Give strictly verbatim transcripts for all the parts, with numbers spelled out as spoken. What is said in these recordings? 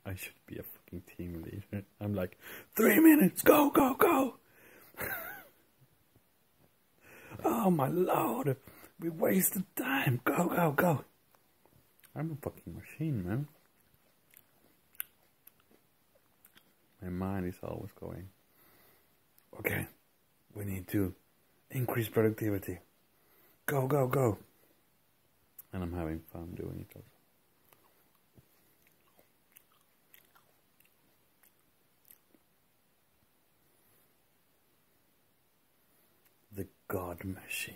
I should be a fucking team leader. I'm like, three minutes, go, go, go! Oh my lord, we wasted time, go, go, go! I'm a fucking machine, man. My mind is always going, okay, we need to increase productivity. Go, go, go! And I'm having fun doing it also. The God Machine.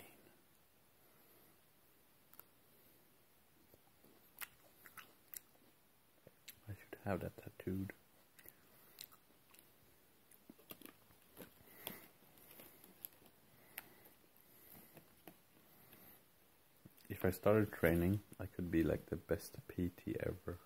I should have that tattooed. If I started training, I could be like the best P T ever.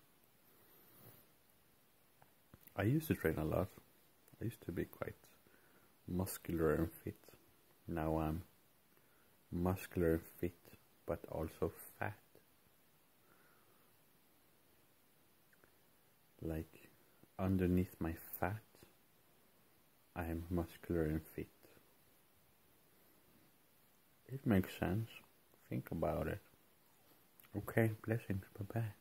I used to train a lot. I used to be quite muscular and fit. Now I'm muscular and fit, but also fat. Like underneath my fat, I am muscular and fit. It makes sense. Think about it. Okay, blessings. Bye bye.